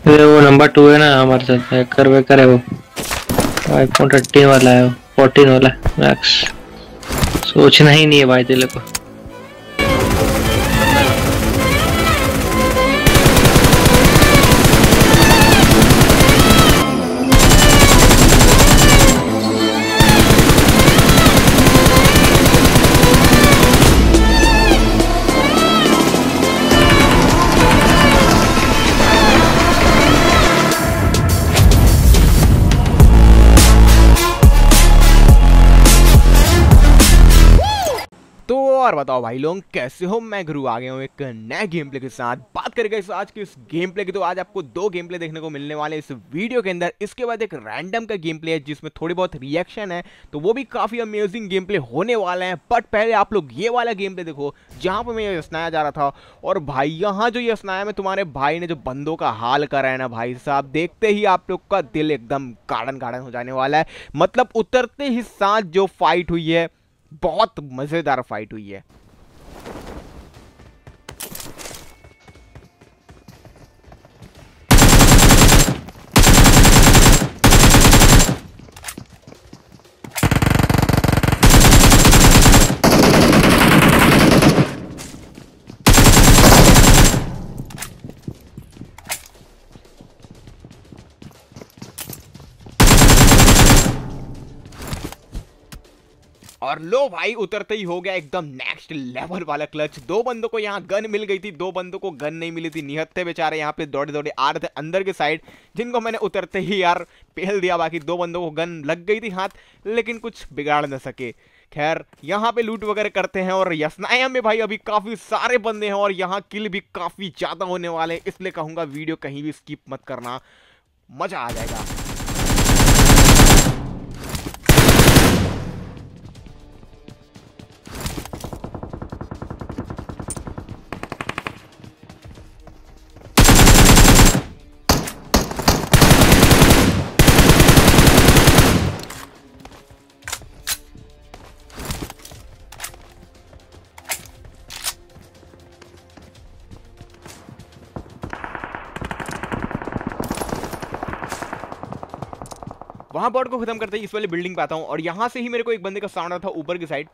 अरे वो नंबर 2 है ना हमारे साथ, हैकर वेकर है वो। आईफोन 13 वाला है वो, 14 वाला मैक्स। सोचना ही नहीं है भाई तेरे को। तो और बताओ भाई लोग कैसे हो। मैं गुरु आ गया हूँ एक नए गेम प्ले के साथ। बात करेंगे इस आज की इस गेम प्ले की, तो आज आपको 2 गेम प्ले देखने को मिलने वाले इस वीडियो के अंदर। इसके बाद एक रैंडम का गेम प्ले है जिसमें थोड़ी बहुत रिएक्शन है, तो वो भी काफी अमेजिंग गेम प्ले होने वाला है। बट पहले आप लोग ये वाला गेम प्ले देखो जहां पर मैं ये सुनाया जा रहा था। और भाई यहाँ जो ये सुनाया मैं तुम्हारे भाई ने जो बंदों का हाल करा है ना भाई साहब, देखते ही आप लोग का दिल एकदम गार्डन गार्डन हो जाने वाला है। मतलब उतरते ही साथ जो फाइट हुई है, बहुत मजेदार फाइट हुई है। और लो भाई उतरते ही हो गया एकदम नेक्स्ट लेवल वाला क्लच। 2 बंदों को यहाँ गन मिल गई थी, 2 बंदों को गन नहीं मिली थी। निहत्थे बेचारे यहाँ पे दौड़े दौड़े आ रहे थे अंदर के साइड, जिनको मैंने उतरते ही यार पेल दिया। बाकी 2 बंदों को गन लग गई थी हाथ, लेकिन कुछ बिगाड़ न सके। खैर यहाँ पे लूट वगैरह करते हैं। और यस्नाया में भाई अभी काफी सारे बंदे हैं और यहाँ किल भी काफी ज्यादा होने वाले हैं, इसलिए कहूंगा वीडियो कहीं भी स्किप मत करना, मजा आ जाएगा। वहां बॉट को खत्म करते ही इस वाली बिल्डिंग पे आता हूं और यहां से ही मेरे को एक बंदे का साउंड आता था ऊपर की साइड।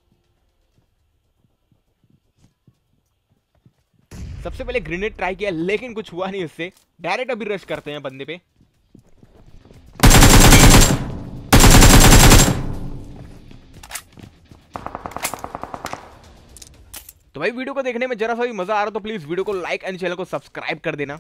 सबसे पहले ग्रेनेड ट्राई किया लेकिन कुछ हुआ नहीं इससे। डायरेक्ट अभी रश करते हैं बंदे पे। तो भाई वीडियो को देखने में जरा सा भी मजा आ रहा तो प्लीज वीडियो को लाइक एंड चैनल को सब्सक्राइब कर देना।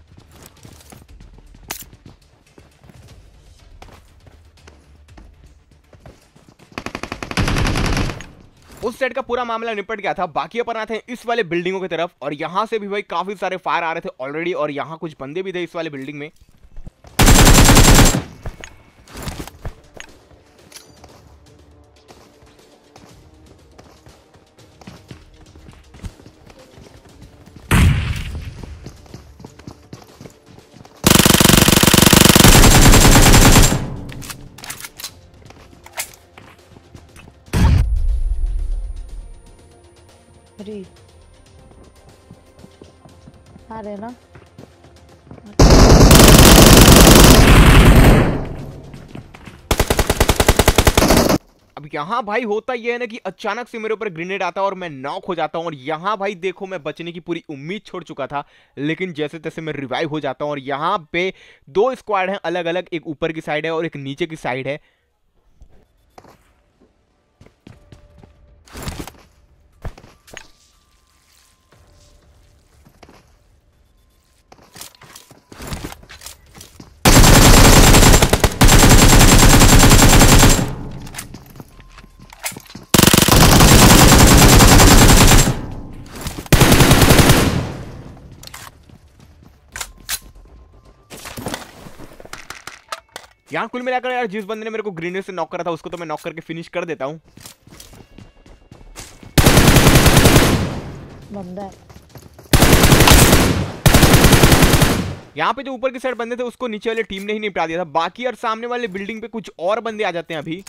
उस साइड का पूरा मामला निपट गया था। बाकी अपन आते हैं इस वाले बिल्डिंगों की तरफ और यहां से भी भाई काफी सारे फायर आ रहे थे ऑलरेडी और यहां कुछ बंदे भी थे इस वाले बिल्डिंग में। अरे आ रहे ना। अब यहाँ भाई होता यह है ना कि अचानक से मेरे ऊपर ग्रेनेड आता है और मैं नॉक हो जाता हूँ। और यहाँ भाई देखो मैं बचने की पूरी उम्मीद छोड़ चुका था, लेकिन जैसे तैसे मैं रिवाइव हो जाता हूँ। और यहाँ पे 2 स्क्वाड हैं अलग अलग, एक ऊपर की साइड है और एक नीचे की साइड है। यहाँ कुल मिलाकर यार जिस बंदे ने मेरे को ग्रेनेड से नॉक करा था उसको तो मैं नॉक करके फिनिश कर देता हूँ। बंदा है यहाँ पे जो ऊपर की साइड बंदे थे उसको नीचे वाले टीम ने ही निपटा दिया था। बाकी यार सामने वाले बिल्डिंग पे कुछ और बंदे आ जाते हैं अभी।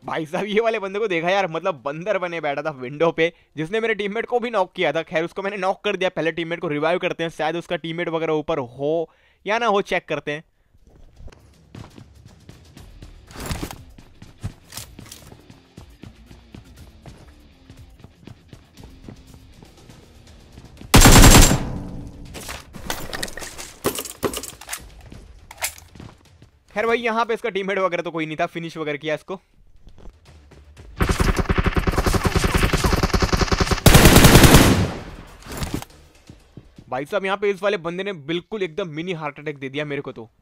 भाई साहब ये वाले बंदे को देखा यार, मतलब बंदर बने बैठा था विंडो पे, जिसने मेरे टीममेट को भी नॉक किया था। खैर उसको मैंने नॉक कर दिया। पहले टीममेट को रिवाइव करते हैं, शायद उसका टीममेट वगैरह ऊपर हो या ना हो, चेक करते हैं। खैर भाई यहाँ पे इसका टीममेट वगैरह तो कोई नहीं था, फिनिश वगैरह किया इसको। भाई साहब यहाँ पे इस वाले बंदे ने बिल्कुल एकदम मिनी हार्ट अटैक दे दिया मेरे को तो।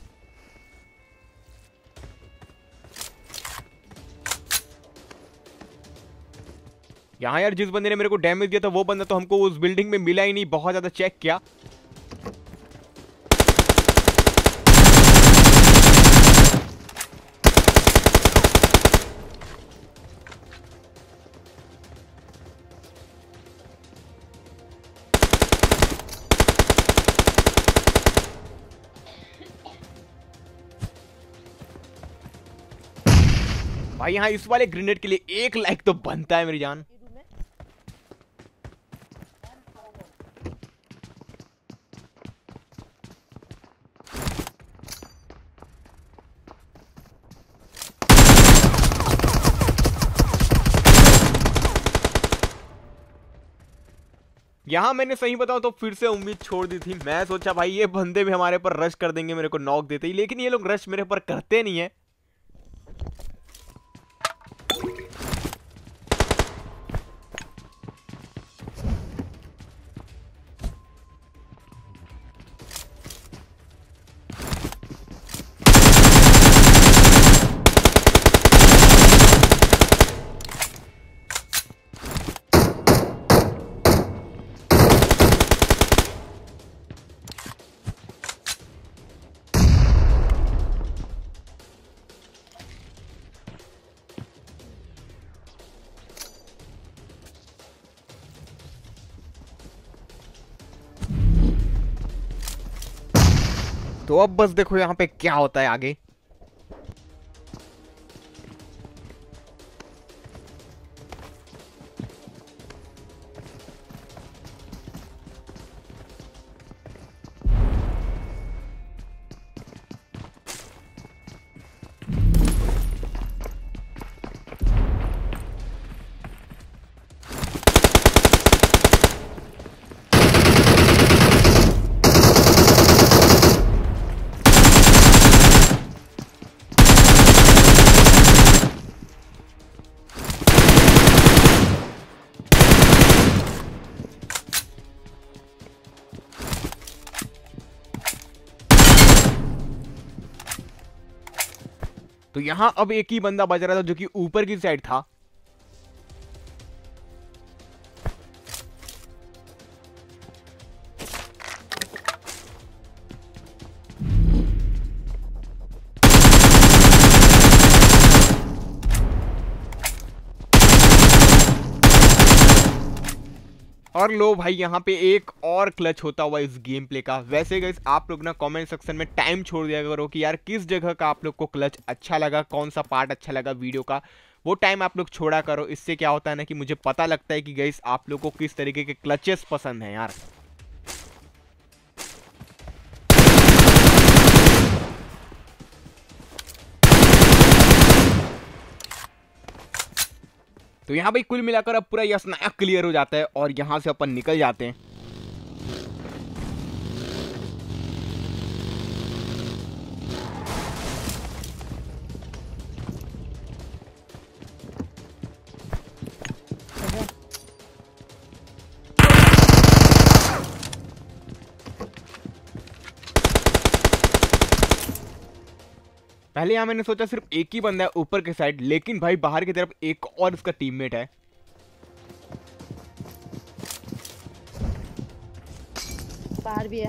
यहाँ यार जिस बंदे ने मेरे को डैमेज दिया था वो बंदा तो हमको उस बिल्डिंग में मिला ही नहीं, बहुत ज्यादा चेक किया। भाई यहाँ इस वाले ग्रेनेड के लिए 1 लाइक तो बनता है मेरी जान। यहाँ मैंने सही बताऊं तो फिर से उम्मीद छोड़ दी थी। मैं सोचा भाई ये बंदे भी हमारे पर रश कर देंगे, मेरे को नॉक देते ही, लेकिन ये लोग रश मेरे पर करते नहीं है। तो अब बस देखो यहाँ पे क्या होता है आगे। तो यहां अब एक ही बंदा बच रहा था जो कि ऊपर की साइड था। और लो भाई यहाँ पे एक और क्लच होता हुआ इस गेम प्ले का। वैसे गाइस आप लोग ना कमेंट सेक्शन में टाइम छोड़ दिया करो कि यार किस जगह का आप लोग को क्लच अच्छा लगा, कौन सा पार्ट अच्छा लगा वीडियो का, वो टाइम आप लोग छोड़ा करो। इससे क्या होता है ना कि मुझे पता लगता है कि गाइस आप लोग को किस तरीके के क्लचेस पसंद हैं यार। तो यहाँ भाई कुल मिलाकर अब पूरा यस नया क्लियर हो जाता है और यहाँ से अपन निकल जाते हैं। पहले यहाँ मैंने सोचा सिर्फ एक ही बंदा है ऊपर के साइड, लेकिन भाई बाहर की तरफ एक और इसका टीममेट है। बाहर भी है।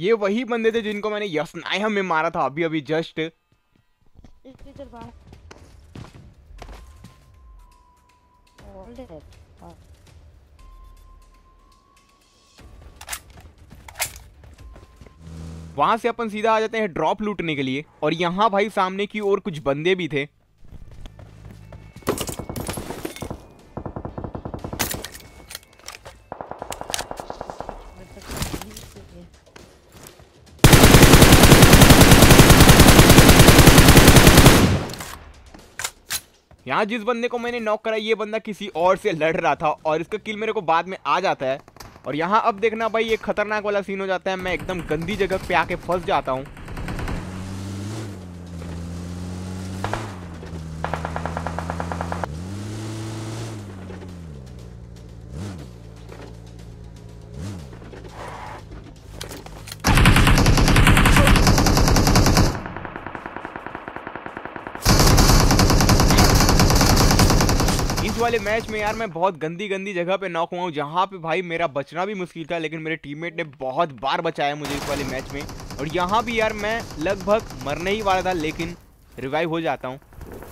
ये वही बंदे थे जिनको मैंने यसनाया में मारा था अभी अभी जस्ट। चल बाहर। All dead. हाँ। वहां से अपन सीधा आ जाते हैं ड्रॉप लूटने के लिए, और यहाँ भाई सामने की ओर कुछ बंदे भी थे। यहाँ जिस बंदे को मैंने नॉक करा ये बंदा किसी और से लड़ रहा था, और इसका किल मेरे को बाद में आ जाता है। और यहाँ अब देखना भाई ये खतरनाक वाला सीन हो जाता है, मैं एकदम गंदी जगह पे आके फंस जाता हूँ। इस वाले मैच में यार मैं बहुत गंदी गंदी जगह पे नॉक हुआ हूँ, जहाँ पे भाई मेरा बचना भी मुश्किल था, लेकिन मेरे टीममेट ने बहुत बार बचाया मुझे इस वाले मैच में। और यहाँ भी यार मैं लगभग मरने ही वाला था, लेकिन रिवाइव हो जाता हूँ।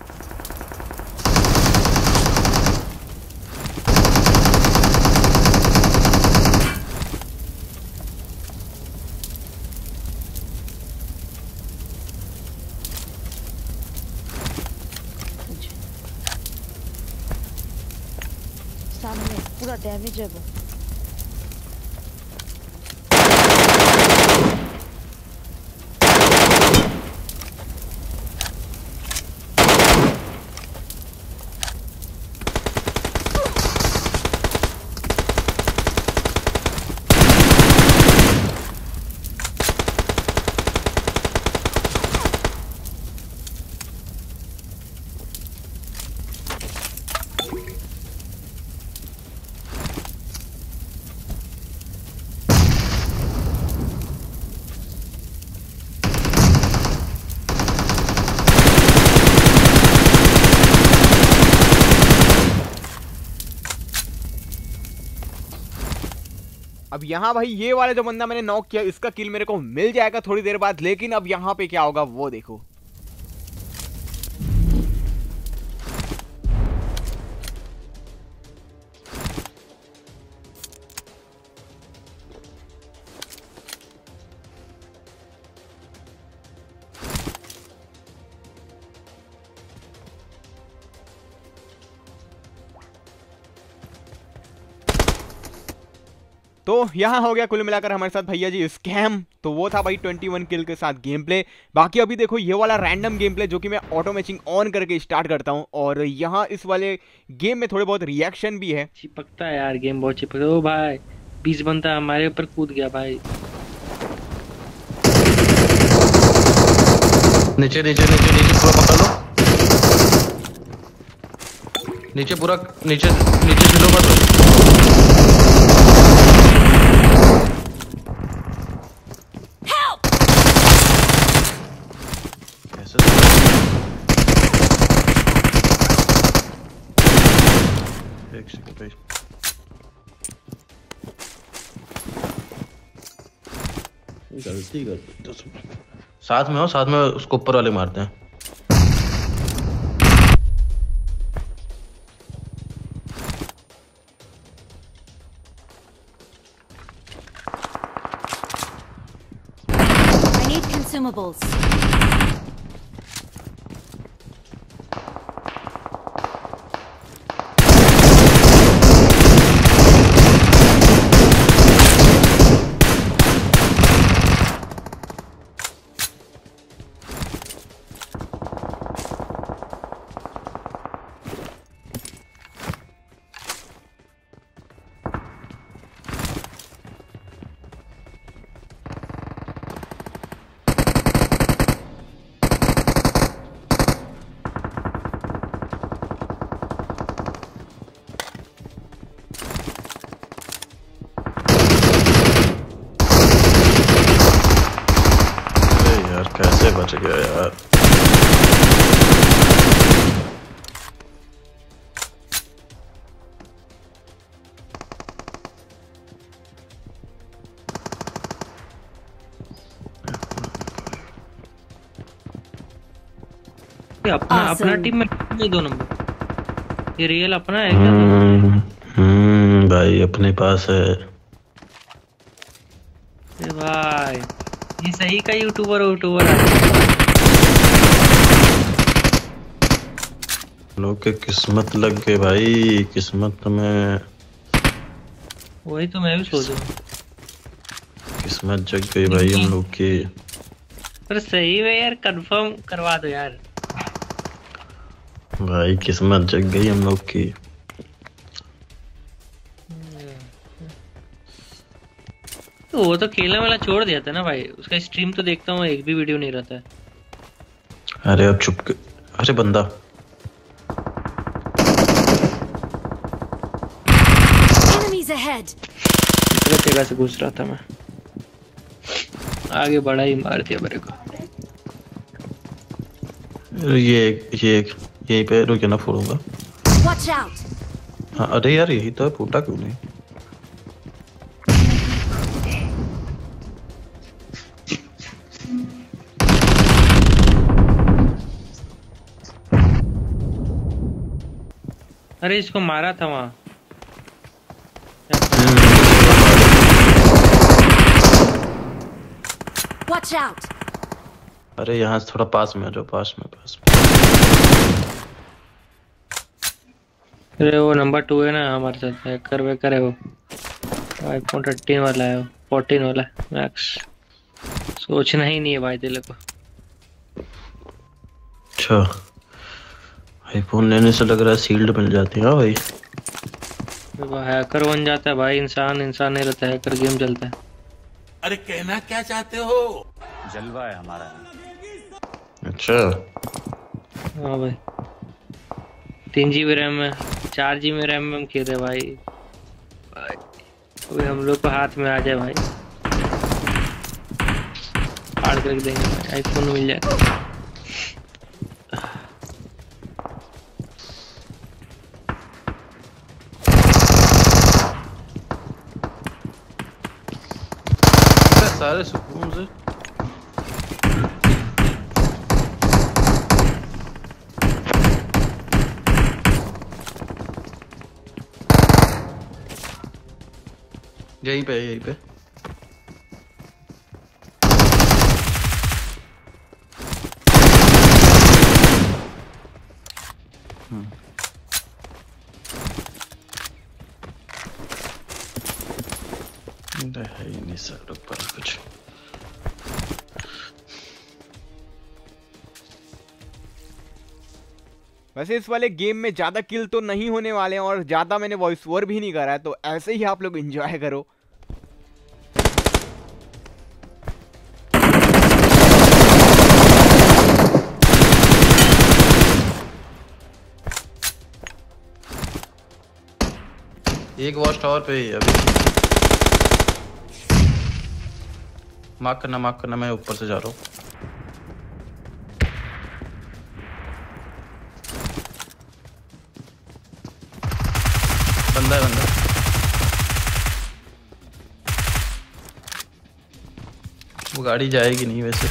सामने पूरा डैमेज है वो। अब यहाँ भाई ये वाला जो बंदा मैंने नॉक किया इसका किल मेरे को मिल जाएगा थोड़ी देर बाद, लेकिन अब यहाँ पे क्या होगा वो देखो। तो यहाँ हो गया कुल मिलाकर हमारे साथ भैया जी स्कैम। तो वो था भाई 21 किल के साथ गेम प्ले। बाकी अभी देखो ये वाला रैंडम गेम प्ले जो कि मैं ऑटो मैचिंग ऑन करके स्टार्ट करता हूँ, और यहाँ इस वाले गेम में थोड़े बहुत रिएक्शन भी है। चिपकता है यार, गेम बहुत चिपकता है। ओ भाई 20 बंदा हमारे ऊपर कूद गया भाई। नीचे नीचे नीचे नीचे पूरा पकड़ लो, नीचे पूरा नीचे नीचे छिलो मत। गलती कर साथ में हो, साथ में उसको ऊपर वाले मारते हैं। I need consumables. ये अपना टीम में नहीं 2 नंबर। ये रियल अपना है क्या? भाई अपने पास है। अरे भाई ये सही का यूट्यूबर है। लोग के किस्मत लग गए भाई, किस्मत में। वही तो मैं भी सोच रहा हूँ। किस्मत जग गई भाई हम लोग की। पर सही में यार कंफर्म करवा दो यार। भाई किस्मत जग गई हम लोग की। तो वो तो खेलने वाला छोड़ दिया था ना भाई, उसका स्ट्रीम तो देखता हूँ, एक भी वीडियो नहीं रहता है। अरे अब चुप के। अरे बंदा गलत जगह से घुस रहा था मैं, आगे बढ़ा ही मार दिया मेरे को। ये यहीं पे रुके ना, फोड़ूंगा। हाँ अरे यार यही तो है, फूटा क्यों नहीं? अरे इसको मारा था वहाँ। Watch out! अरे यहाँ से थोड़ा पास में आ जाओ, पास में। अरे वो नंबर 2 है ना हमारे साथ, हैकर वेकर है वो। iPhone 13 वाला है, 14 वाला मैक्स। सोचना ही नहीं है भाई दिल को। अच्छा आईफोन लेने से लग रहा है सील्ड मिल जाती है। हाँ भाई वो हैकर बन जाता है भाई, इंसान नहीं रहता, हैकर गेम चलता है। अरे कहना क्या चाहते हो? जलवा है हमारा। अच्छा हाँ भाई 3 GB रैम में, 4 GB रैम में हम खेल रहे भाई। अभी हम लोग को हाथ में आ जाए भाई, फाड़ कर देंगे भाई, आईफोन मिल जाए। सारे सुकून से। यहीं पे है ही नहीं सर ऊपर कुछ। वैसे इस वाले गेम में ज्यादा किल तो नहीं होने वाले हैं और ज्यादा मैंने वॉइस ओवर भी नहीं करा है, तो ऐसे ही आप लोग एंजॉय करो। एक वॉच टावर पे ही अभी। मार्क करना, मैं ऊपर से जा रहा हूँ। बंदा है। वो गाड़ी जाएगी नहीं वैसे।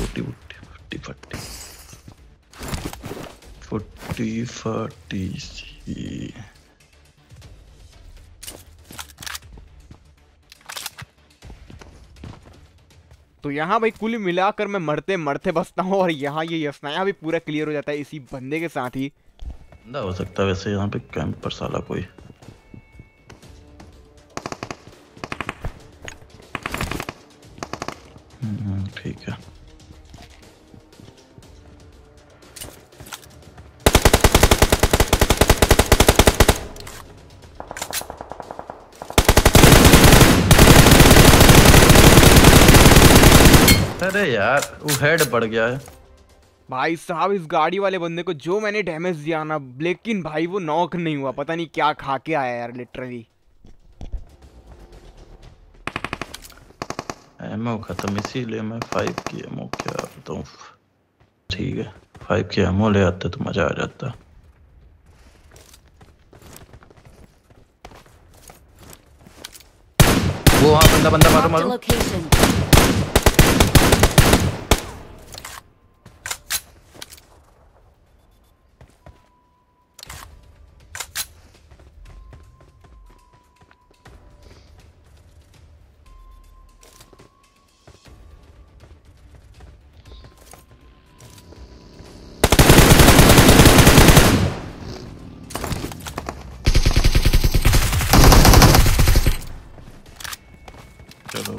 40 तो यहाँ भाई कुल मिलाकर मैं मरते मरते बसता हूँ और यहाँ ये यस्नाया भी पूरा क्लियर हो जाता है इसी बंदे के साथ ही। बंदा हो सकता है वैसे यहाँ पे कैंप पर साला कोई। ठीक है। अरे यार वो हेड पड़ गया है भाई साहब। इस गाड़ी वाले बंदे को जो मैंने डैमेज दिया ना, लेकिन भाई वो नॉक नहीं हुआ, पता नहीं क्या खा के आया यार लिटरली। एमओ खत्म, इसीलिए मैं 5 की एमओ क्या बताऊं। ठीक है 5 की एमओ ले आते तो मजा आ जाता। वो हाँ बंदा मारो।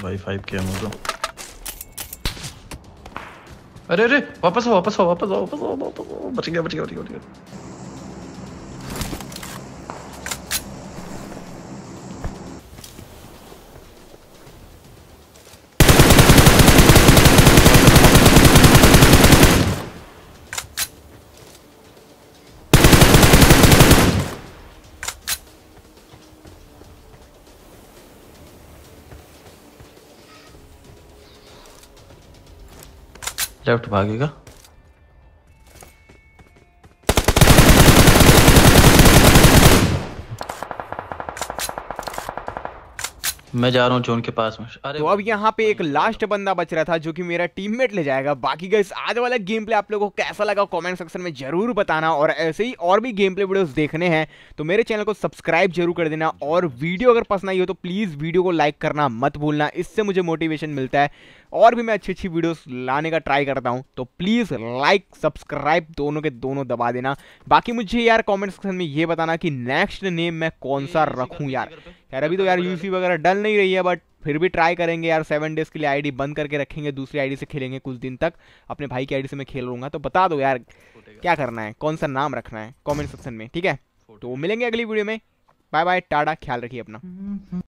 भाई 5 की एमो तो। अरे अरे वापस आओ वापस आओ वापस आओ वापस आओ वापस आओ, बच गया बच गया बच गया बच गया। लेफ्ट भागेगा। मैं जा रहा हूँ जोन के पास में। अरे तो अब यहाँ पे एक लास्ट बंदा बच रहा था जो कि मेरा टीममेट ले जाएगा। बाकी गाइस आज वाला गेम प्ले आप लोगों को कैसा लगा कमेंट सेक्शन में जरूर बताना, और ऐसे ही और भी गेम प्ले वीडियोस देखने हैं तो मेरे चैनल को सब्सक्राइब जरूर कर देना, और वीडियो अगर पसंद आई हो तो प्लीज़ वीडियो को लाइक करना मत भूलना, इससे मुझे मोटिवेशन मिलता है और भी मैं अच्छी अच्छी वीडियोस लाने का ट्राई करता हूँ। तो प्लीज़ लाइक सब्सक्राइब दोनों के दोनों दबा देना। बाकी मुझे यार कमेंट सेक्शन में ये बताना कि नेक्स्ट नेम मैं कौन सा रखूँ यार। अभी तो यार यूसी वगैरह डल नहीं रही है, बट फिर भी ट्राई करेंगे यार। 7 डेज़ के लिए आईडी बंद करके रखेंगे, दूसरी आईडी से खेलेंगे कुछ दिन तक। अपने भाई की आईडी से मैं खेल लूँगा। तो बता दो यार क्या करना है, कौन सा नाम रखना है कमेंट सेक्शन में, ठीक है। तो मिलेंगे अगली वीडियो में। बाय बाय, टाटा, ख्याल रखिए अपना।